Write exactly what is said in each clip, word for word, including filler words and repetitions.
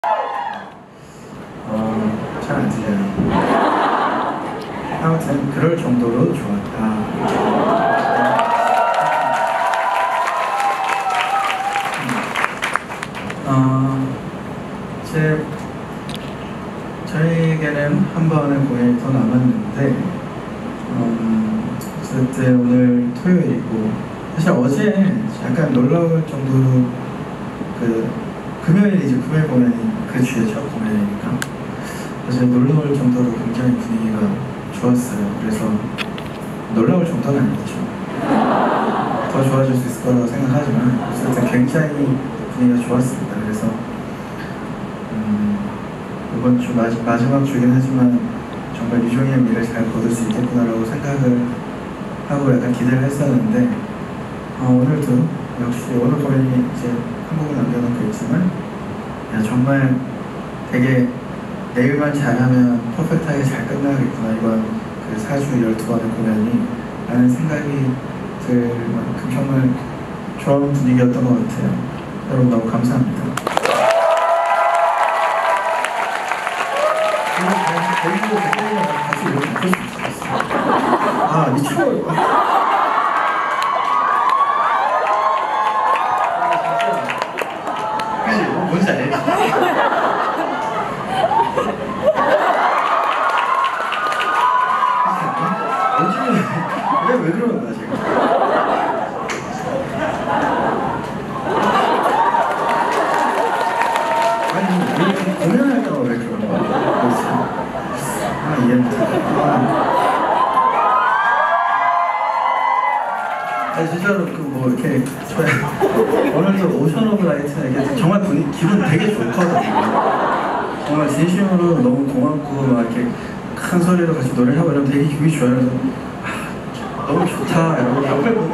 어, 잘 안 들려요. 아무튼 그럴 정도로 좋았다. 어, 제 저에게는 한 번의 공연이 더 남았는데, 음, 어쨌든 오늘 토요일이고, 사실 어제 약간 놀라울 정도로 그 금요일이지, 금요일 공연이 그 주에 첫 공연이니까 어제 놀라울 정도로 굉장히 분위기가 좋았어요. 그래서 놀라울 정도는 아니죠. 더 좋아질 수 있을 거라고 생각하지만 어쨌든 굉장히 분위기가 좋았습니다. 그래서 음, 이번 주 마지, 마지막 주긴 하지만 정말 유종의 미를 잘 거둘 수 있겠구나라고 생각을 하고 약간 기대를 했었는데, 어, 오늘도 역시 오늘 공연이 이제 한국에 남겨놓고 있지만, 야, 정말 되게 내일만 잘하면 퍼펙트하게 잘 끝나겠구나, 이번 그 사 주 열두 번의 공연이 라는 생각이 들 만큼 정말 좋은 분위기였던 것 같아요. 여러분 너무 감사합니다. 그리고 댓글이랑 같이 이렇게 볼수 있었어요. 아, 미쳐요. 그치? 뭔지 알지? 왜, 왜 그러는 거야, 지금? 아니, 왜 공연할 때가 왜 그러는 거야? 아, 이해 못해. 아, 진짜로 그 뭐 이렇게 저희 오늘도 오션 오브 라이트나 이게 정말 분위기 기분 되게 좋거든요. 정말 진심으로 너무 고맙고 막 이렇게 큰 소리로 같이 노래를 하고 이러면 되게 기분이 좋아요. 그래서 아, 너무 좋다 이러고 옆에 보면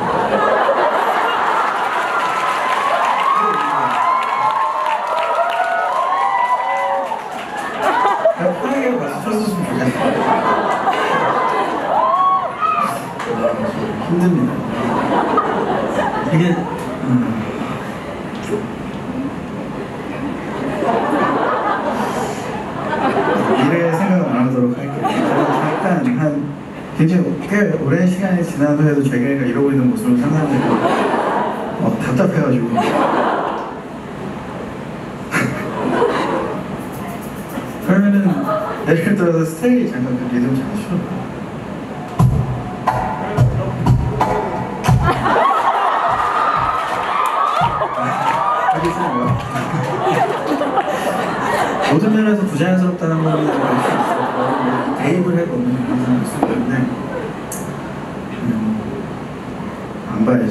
그냥 편하게 박수 쳤으면 좋겠어요. 힘듭니다. 이게 음, 미래의 생각은 안 하도록 할게요. 잠깐 한 굉장히 꽤 오랜 시간이 지난 후에도 제가 이러고 있는 모습을 상상하니까 어, 답답해가지고 그러면은 예를 들어서 스테이 잠깐 그 리듬 잠깐 쉬어봐. 모든 면에서 부자연스럽다는 걸 알 수 있어요. 대입을 해보면 그런 사람이 있을 텐데 음, 안 봐야지.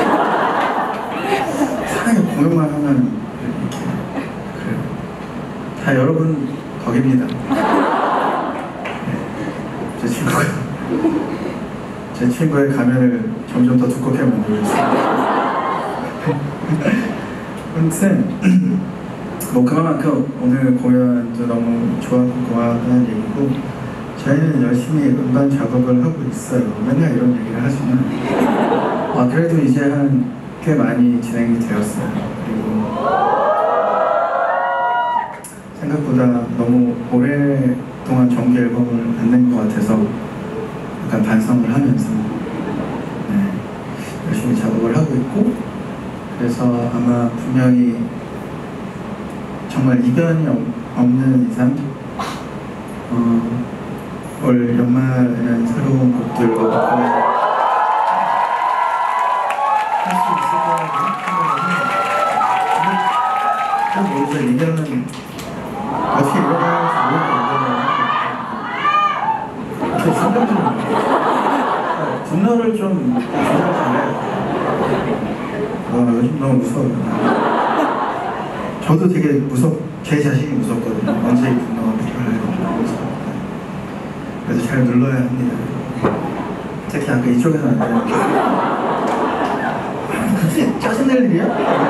사랑의 공연만 하면 이렇게 그래요. 다 여러분 덕입니다. 네. 제 친구가 제 친구의 가면을 점점 더 두껍게 만들고 있어요. 아무튼 뭐 그만큼 오늘 공연도 너무 좋았고 고마웠다는 얘기고, 저희는 열심히 음반 작업을 하고 있어요. 맨날 이런 얘기를 하지만 아, 그래도 이제 한 꽤 많이 진행이 되었어요. 그리고 생각보다 너무 오랫동안 정규 앨범을 안 낸 것 같아서 약간 반성을 하면서 네, 열심히 작업을 하고 있고, 그래서 아마 분명히 정말 이변이 없는 이상 어, 올 연말에는 새로운 곡들로 할 수 있을 거라고 생각을 해요. 잘 모르죠. 이변은 어떻게 일어날지 모르겠는데 이렇게 생각을 분노를 좀 조절 잘해요. 아, 요즘 너무 무서워요. 저도 되게 무섭, 제 자신이 무섭거든요. 언제 이 분노가 필요할지. 그래서 잘 눌러야 합니다. 특히 아까 이쪽에서 안 돼요. 그치? 짜증낼 일이야?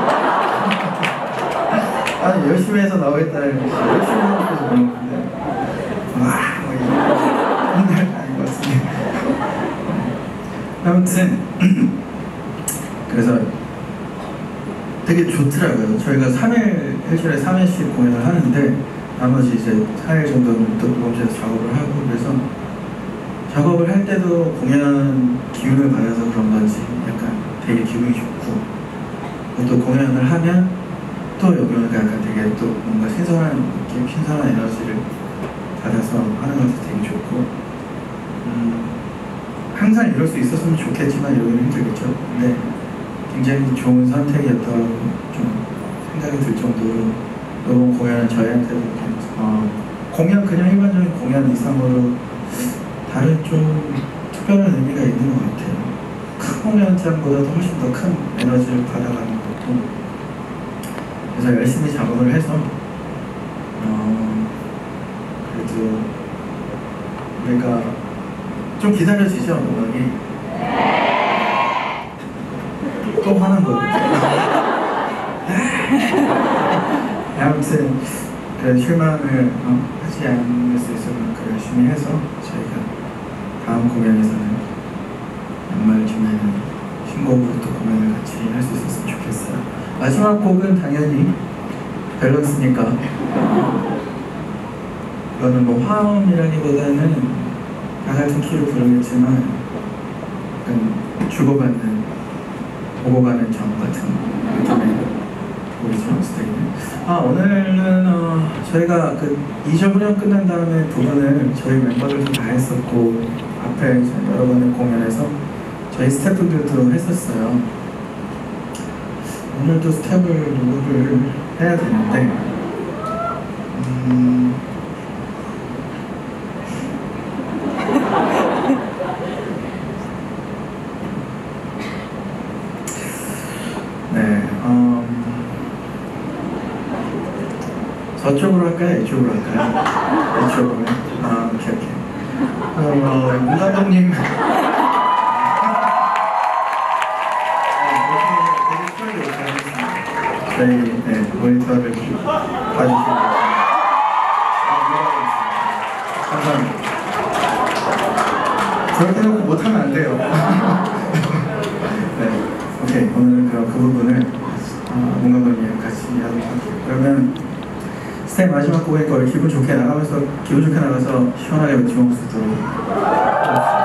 아니, 열심히 해서 나오겠다는 것이 열심히 하고 싶어서 그런 건데. 와, 뭐 이런 날 아닌 것 같습니다. 아무튼, 그래서 되게 좋더라고요. 저희가 삼 일 일주일에 삼 회씩 공연을 하는데 나머지 이제 사 일 정도는 또 녹음실에서 작업을 하고 그래서 작업을 할 때도 공연 기운을 받아서 그런 건지 약간 되게 기분이 좋고 또 공연을 하면 또 여기 오니까 약간 되게 또 뭔가 신선한 느낌, 신선한 에너지를 받아서 하는 것도 되게 좋고 음, 항상 이럴 수 있었으면 좋겠지만 이러기는 힘들겠죠. 근데 굉장히 좋은 선택이었다고 좀 생각이 들 정도로 이번 공연은 저희한테도 어, 공연 그냥 일반적인 공연 이상으로 다른 좀 특별한 의미가 있는 것 같아요. 큰 공연장보다도 훨씬 더 큰 에너지를 받아가는 것도 그래서 열심히 작업을 해서 어, 그래도 우리가 좀 기다려지죠, 음악이. 또 화난 거죠. 아무튼 그 실망을 어, 하지 않을 수 있을 만큼 열심히 해서 저희가 다음 공연에서는 연말쯤에는 신곡으로 또 공연을 같이 할 수 있었으면 좋겠어요. 마지막 곡은 당연히 밸런스니까 이거는 뭐 화음이라기보다는 다 같은 키를 부르겠지만 약간 주고받는 오고 가는 점 같은 느낌의 곡이죠. 스테이는 아 오늘은 어, 저희가 그 이 주 후년 끝난 다음에 부분을 저희 멤버들도 다 했었고 앞에 여러 번의 공연에서 저희 스태프들도 했었어요. 오늘도 스텝을 녹음을 해야 되는데 음... 네, 음... 저쪽으로 할까요? 이쪽으로 할까요? 이쪽으로. 아, 오케이, 오케이. 어, 문 감독님. 저희 네, 모니터를 봐주시고 감사합니다. 저렇게 놓고 못하면 안 돼요. 네, 오케이. 오늘은 그럼 그 부분을 어, 문 감독님 같이 하도록 할게요. 그러면 스텝 마지막 곡이니까 기분 좋게 나가면서 기분 좋게 나가서 시원하게 외치고 수 있도록